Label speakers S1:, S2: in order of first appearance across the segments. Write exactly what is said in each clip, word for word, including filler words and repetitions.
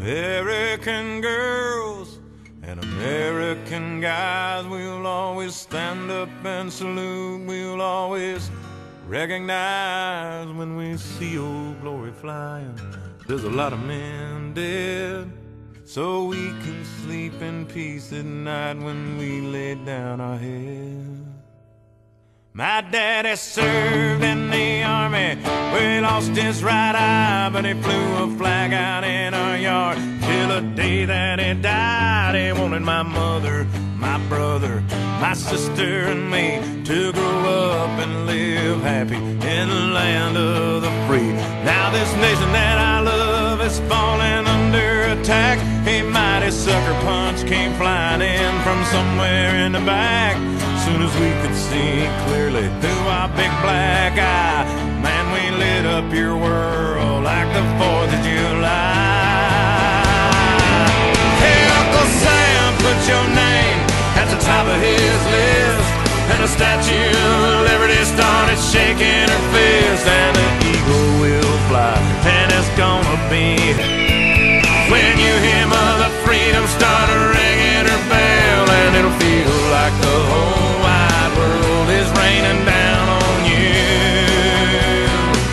S1: American girls and American guys, we'll always stand up and salute. We'll always recognize when we see old glory flying. There's a lot of men dead, so we can sleep in peace at night when we lay down our head. My daddy served in the army, where he lost his right eye, but he flew a flag out in our yard till the day that he died. He wanted my mother, my brother, my sister and me to grow up and live happy in the land of the free. Now this nation that I love is falling under attack. A mighty sucker punch came flying in from somewhere in the back. Soon as we could see clearly through our big black eye, man, we lit up your world like the fourth of July. Hey, Uncle Sam, put your name at the top of his list, and the Statue of Liberty started shaking her fist, and the eagle will fly, and it's gonna be when you hear Mother Freedom start ringing her bell, and it'll feel like the whole wide world is raining down on you.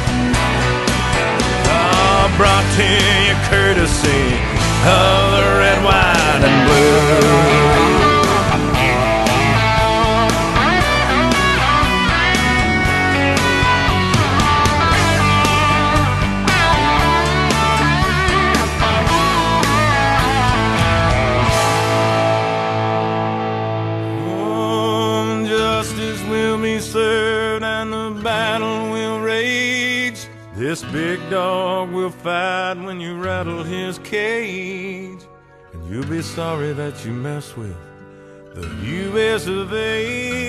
S1: Oh, brought to you courtesy of the red, white, and blue. Served and the battle will rage. This big dog will fight when you rattle his cage, and you'll be sorry that you mess with the U S of A.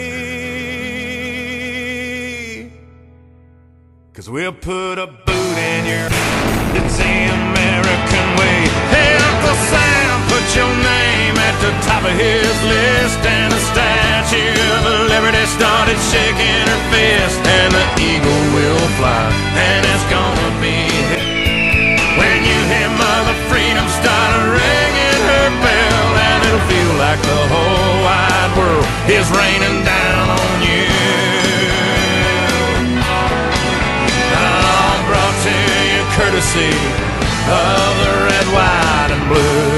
S1: 'Cause we'll put a boot in your, it's the American way. Hey, Uncle Sam, put your name at the top of his list, and the Statue of Liberty started shaking her fist, and the eagle will fly, and it's gonna be when you hear Mother Freedom start ringing her bell, and it'll feel like the whole wide world is raining down on you. Courtesy of the red, white, and blue.